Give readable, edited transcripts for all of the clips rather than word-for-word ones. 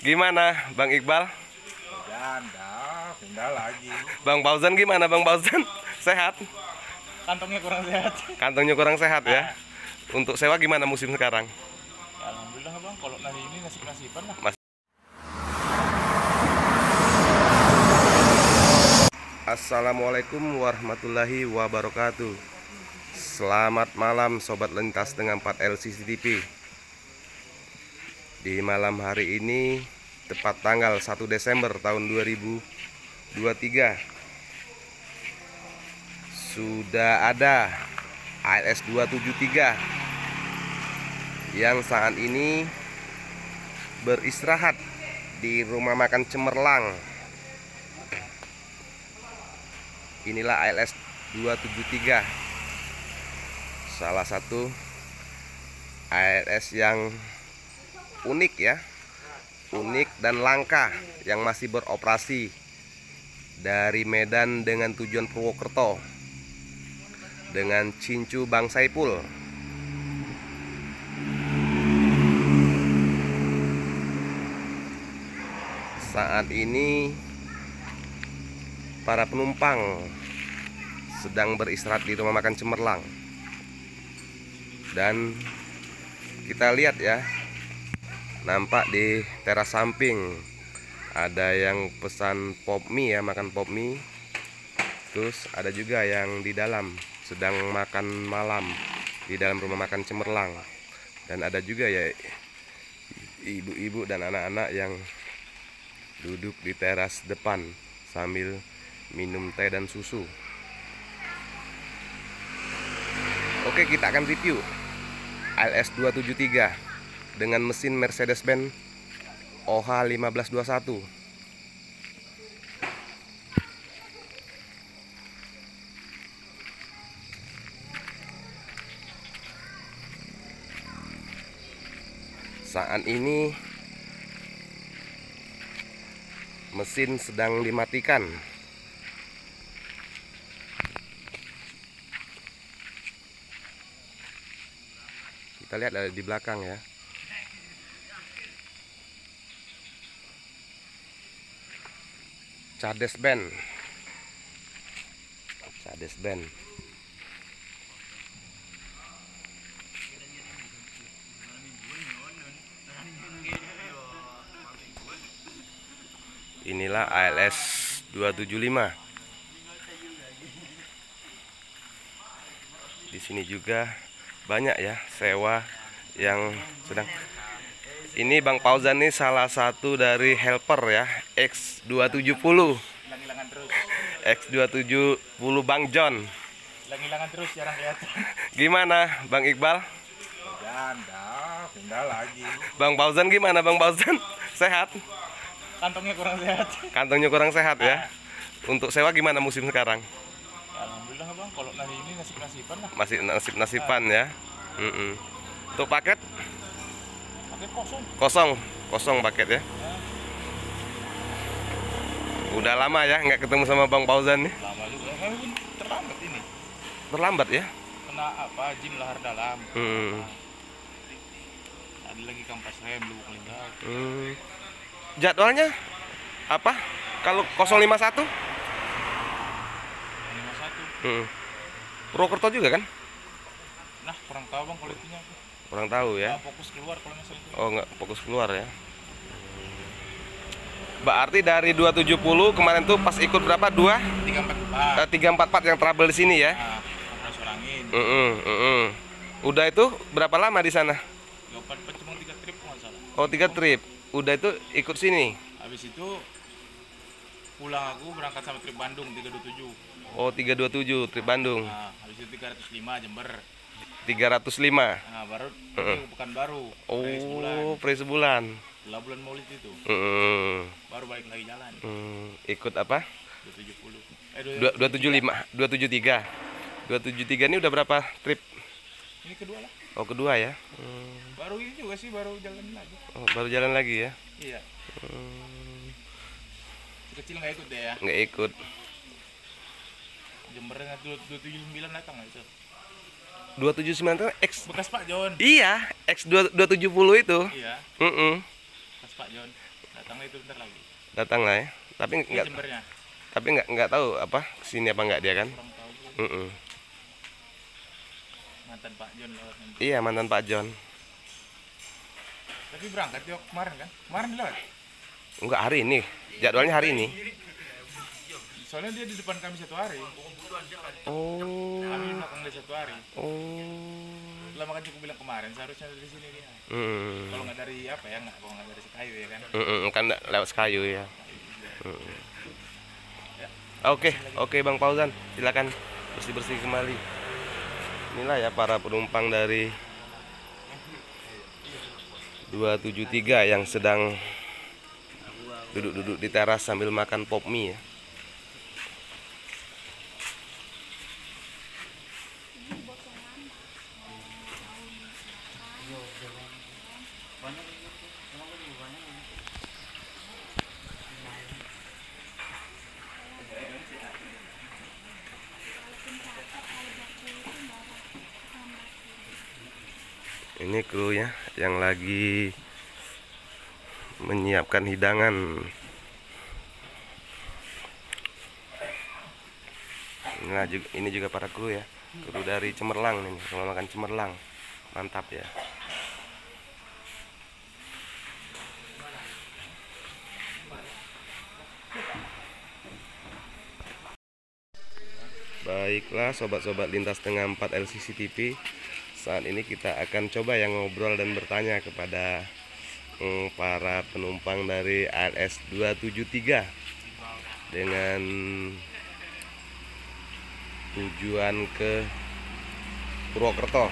Gimana Bang Iqbal? Pindah lagi. Bang Fauzan gimana Bang Fauzan? Sehat? Kantongnya kurang sehat. Kantongnya kurang sehat ya? Untuk sewa gimana musim sekarang? Ya, alhamdulillah bang, kalau hari ini nasib-nasiban lah. Assalamualaikum warahmatullahi wabarakatuh. Selamat malam Sobat Lintas dengan 4L CCTV. Di malam hari ini tepat tanggal 1 Desember tahun 2023 sudah ada ALS 273 yang saat ini beristirahat di rumah makan Cemerlang. Inilah ALS 273, salah satu ALS yang unik ya, unik dan langka yang masih beroperasi dari Medan dengan tujuan Purwokerto dengan cincu Bang Saipul. Saat ini para penumpang sedang beristirahat di rumah makan Cemerlang. Dan kita lihat ya, nampak di teras samping ada yang pesan pop mie ya, makan pop mie. Terus ada juga yang di dalam sedang makan malam di dalam rumah makan Cemerlang. Dan ada juga ya ibu-ibu dan anak-anak yang duduk di teras depan sambil minum teh dan susu. Oke, kita akan review ALS 273 dengan mesin Mercedes-Benz OH 1521. Saat ini mesin sedang dimatikan. Kita lihat ada di belakang ya. Mercedes-Benz. Inilah ALS 275. Di sini juga banyak ya sewa yang sedang. Ini Bang Fauzan nih salah satu dari helper ya, X270. X270 Bang John. Hilang-hilangan terus, jarang kelihatan. Gimana Bang Iqbal? Pindah lagi. Bang Fauzan gimana Bang Fauzan? Sehat? Kantongnya kurang sehat. Kantongnya kurang sehat ya? Untuk sewa gimana musim sekarang? Ya, alhamdulillah bang, kalau hari ini nasib-nasiban lah. Masih nasib-nasiban ya. Untuk paket? Paket kosong. Kosong paket ya. Udah lama ya nggak ketemu sama Bang Fauzan nih. Lama juga, pun terlambat ini. Terlambat ya? Kena apa, gym lahar dalam. Ada lagi kampas rem, belum kelihatan. Jadwalnya apa? Kalau 051? 51. Purwokerto juga kan? Nah, kurang tahu bang kualitasnya. Kurang tahu ya. Nggak fokus keluar kalau misalnya itu. Oh, nggak fokus keluar ya. Berarti dari 270 kemarin tuh pas ikut berapa? 344 yang trouble di sini ya. Nah, kompresor angin. Udah itu berapa lama di sana? 24 cuma 3 trip kalau nggak salah. Oh, 3 trip. Udah itu ikut sini. Habis itu pulang aku berangkat sama trip Bandung 327. Oh, 327 trip Bandung. Nah, habis itu 305 Jember. 305. Nah, baru ini Pekanbaru. Oh, pre sebulan. Setelah bulan Maulid itu. Baru balik lagi jalan. Ikut apa? 270. 275, 273. 273 ini udah berapa trip? Ini kedua lah. Oh, kedua ya. Baru ini juga sih, baru jalan lagi. Oh, baru jalan lagi ya. Iya. Kecil nggak ikut deh ya. Nggak ikut. Jember dengan 279 datang nggak itu? 279 itu X Bekas Pak John. iya, X270 itu. Iya. Bekas Pak John. Datanglah itu bentar lagi. Datang lah ya. Ini Jembernya. Tapi nggak tahu apa kesini apa nggak dia kan? Kurang tahu. Mm-mm. Mantan Pak John lewat nanti. Iya, mantan Pak John. Tapi berangkat dia kemarin kan? Kemarin lewat. Enggak, hari ini. Jadwalnya hari ini. Soalnya dia di depan kami 1 hari. Oh. Kami di belakang dia 1 hari. Oh. Lah makanya cukup bilang kemarin seharusnya dari sini dia. Kalau nggak dari apa ya, kalau nggak dari Sekayu ya kan. Kan lewat Sekayu ya. Oke Bang Fauzan, silakan bersih-bersih kembali. Inilah ya para penumpang dari 273 yang sedang duduk-duduk di teras sambil makan pop mie ya. Ini krunya yang lagi menyiapkan hidangan. Nah, ini juga para kru ya. Kru dari Cemerlang ini, kalau makan Cemerlang. Mantap ya. Baiklah sobat-sobat Lintas Tengah 4 LCC TV, saat ini kita akan coba yang ngobrol dan bertanya kepada para penumpang dari ALS 273 dengan tujuan ke Purwokerto.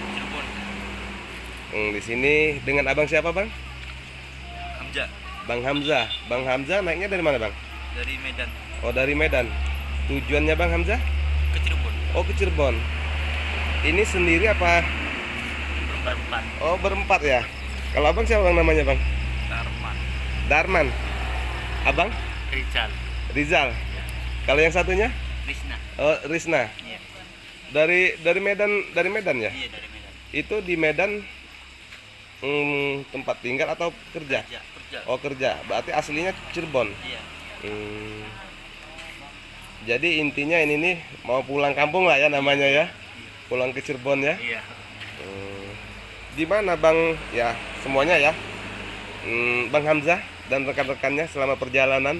Di sini dengan abang siapa bang? Hamzah. Bang Hamzah. Bang Hamzah naiknya dari mana bang? Dari Medan. Oh dari Medan. Tujuannya bang Hamzah? Ke Cirebon. Oh ke Cirebon. Ini sendiri apa? Berempat. Oh berempat ya. Kalau abang siapa bang namanya bang? Darman. Darman. Abang? Rizal. Rizal. Kalau yang satunya? Risna. Oh Risna. Iya. Dari Medan ya? Iya dari Medan. Itu di Medan tempat tinggal atau kerja? Kerja. Oh kerja. Berarti aslinya Cirebon. Iya. Jadi intinya ini nih mau pulang kampung lah ya namanya ya. Pulang ke Cirebon ya. Iya. Gimana bang? Ya semuanya ya. Bang Hamzah dan rekan-rekannya selama perjalanan.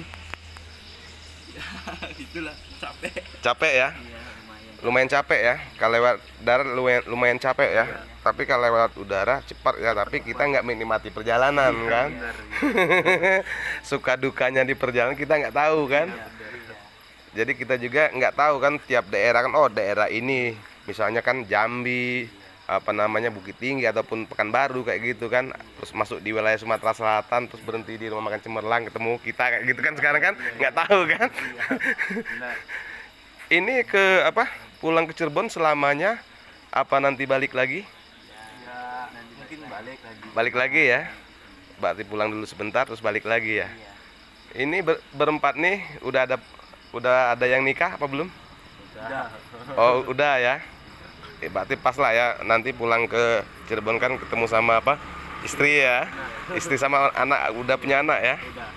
Itulah capek. Capek ya? Iya lumayan. Lumayan capek ya. Kalau lewat darat lumayan capek ya. Tapi kalau lewat udara cepat ya. Tapi kita nggak menikmati perjalanan kan. Suka dukanya di perjalanan kita nggak tahu kan. Jadi kita juga nggak tahu kan tiap daerah kan. Oh daerah ini misalnya kan Jambi, apa namanya Bukit Tinggi ataupun Pekanbaru kayak gitu kan. Terus masuk di wilayah Sumatera Selatan, terus berhenti di rumah makan Cemerlang, ketemu kita kayak gitu kan sekarang kan nggak tahu kan. Ini ke apa? Pulang ke Cirebon selamanya apa nanti balik lagi? Ya nanti mungkin balik lagi. Balik lagi ya. Berarti pulang dulu sebentar terus balik lagi ya. Ini berempat nih udah ada yang nikah apa belum? Udah. Oh udah ya. Berarti pas lah ya nanti pulang ke Cirebon kan ketemu sama apa istri ya, istri sama anak udah punya anak ya. Udah.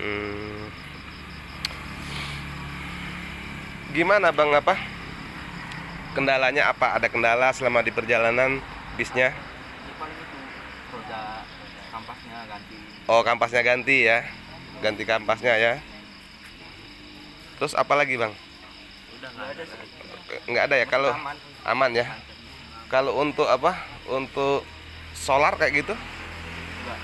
Gimana bang apa kendalanya apa? Ada kendala selama di perjalanan bisnya? Ini paling itu roda kampasnya ganti. Oh kampasnya ganti ya, ganti kampasnya ya. Terus apa lagi bang? Udah nggak ada sih. Nggak ada ya kalau aman ya. Kalau untuk apa? Untuk solar kayak gitu? Enggak.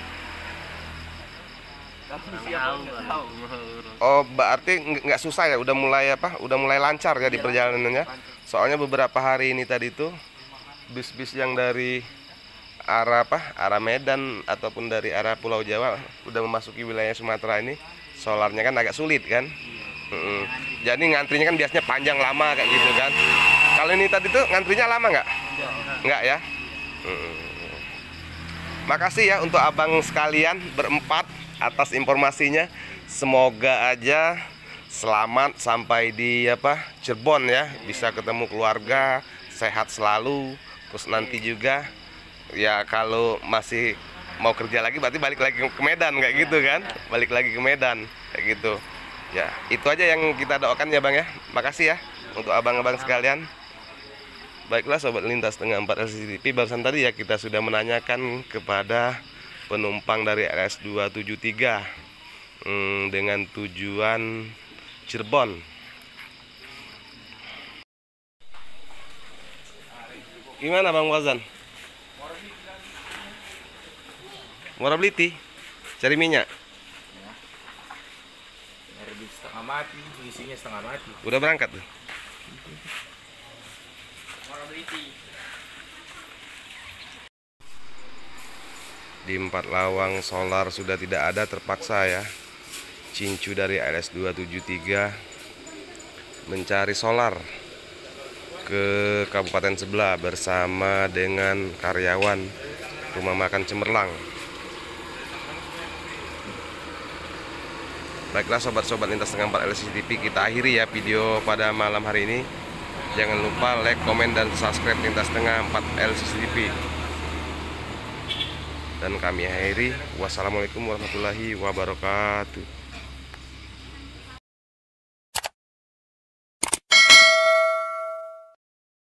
Tahu. Oh berarti nggak susah ya? Udah mulai apa? Udah mulai lancar ya di perjalanannya? Soalnya beberapa hari ini tadi tuh bis-bis yang dari arah apa? Arah Medan ataupun dari arah Pulau Jawa udah memasuki wilayah Sumatera ini, solarnya kan agak sulit kan? Jadi ngantrinya kan biasanya panjang lama kayak gitu kan. Kalau ini tadi tuh ngantrinya lama nggak? Nggak ya. Makasih ya untuk abang sekalian berempat atas informasinya. Semoga aja selamat sampai di apa Cirebon ya, bisa ketemu keluarga, sehat selalu. Terus nanti juga ya kalau masih mau kerja lagi berarti balik lagi ke Medan kayak gitu kan, balik lagi ke Medan kayak gitu ya. Itu aja yang kita doakan ya Bang ya. Makasih ya untuk abang-abang sekalian. Baiklah sobat lintas setengah 4 LCCTV, barusan tadi ya kita sudah menanyakan kepada penumpang dari LS273 dengan tujuan Cirebon. Gimana Bang Wazan? Muara Bliti cari minyak. Energi setengah mati, isinya setengah mati. Udah berangkat tuh. Di Empat Lawang solar sudah tidak ada, terpaksa ya Cincu dari LS273 mencari solar ke kabupaten sebelah bersama dengan karyawan rumah makan Cemerlang. Baiklah sobat-sobat lintas setengah 4 LCCTV, kita akhiri ya video pada malam hari ini. Jangan lupa like, komen, dan subscribe lintas setengah 4 LCCTV. Dan kami akhiri. Wassalamualaikum warahmatullahi wabarakatuh.